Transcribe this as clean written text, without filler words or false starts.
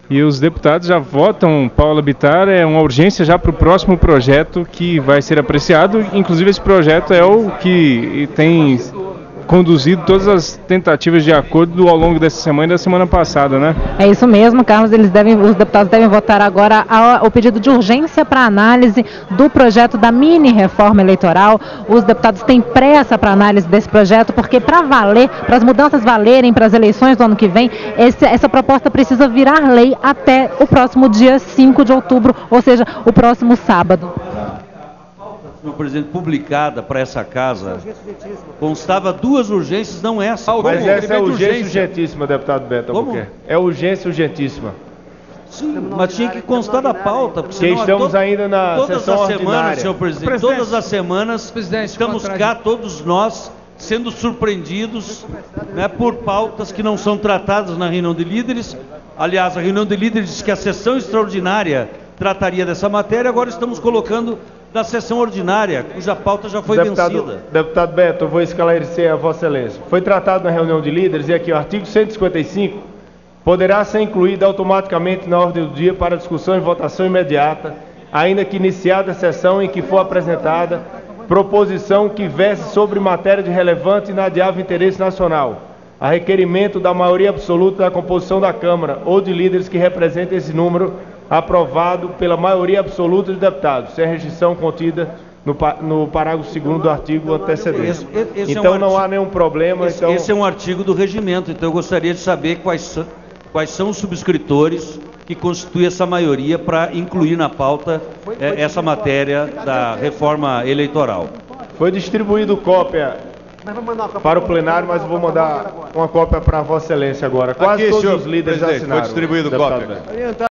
E os deputados já votam, Paula Bittar, é uma urgência já para o próximo projeto que vai ser apreciado. Inclusive esse projeto é o que tem conduzido todas as tentativas de acordo ao longo dessa semana e da semana passada, né? É isso mesmo, Carlos. Os deputados devem votar agora o pedido de urgência para análise do projeto da mini reforma eleitoral. Os deputados têm pressa para análise desse projeto, porque para valer, para as mudanças valerem para as eleições do ano que vem, essa proposta precisa virar lei até o próximo dia 5 de outubro, ou seja, o próximo sábado. Senhor presidente, publicada para essa casa, constava duas urgências, não essa. Mas essa é urgência urgentíssima, deputado Beto Albuquerque. É urgência urgentíssima. Sim, mas tinha que constar da pauta, porque senão estamos ainda na sessão ordinária. Todas as semanas, senhor presidente, todas as semanas estamos cá, todos nós, sendo surpreendidos, né, por pautas que não são tratadas na reunião de líderes. Aliás, a reunião de líderes disse que a sessão extraordinária trataria dessa matéria, agora estamos colocando da sessão ordinária, cuja pauta já foi vencida. Deputado Beto, eu vou esclarecer a Vossa Excelência. Foi tratado na reunião de líderes, e aqui o artigo 155 poderá ser incluído automaticamente na ordem do dia para discussão e votação imediata, ainda que iniciada a sessão em que for apresentada proposição que verse sobre matéria de relevante e inadiável interesse nacional, a requerimento da maioria absoluta da composição da Câmara ou de líderes que representem esse número, aprovado pela maioria absoluta de deputados, sem restrição contida no parágrafo 2º do artigo antecedente. Então não há nenhum problema. Esse é um artigo do regimento, então eu gostaria de saber quais são os subscritores que constituem essa maioria para incluir na pauta essa matéria da reforma eleitoral. Foi distribuído cópia para o plenário, mas vou mandar uma cópia para Vossa Excelência agora. Quase todos os líderes assinaram. Foi distribuído cópia.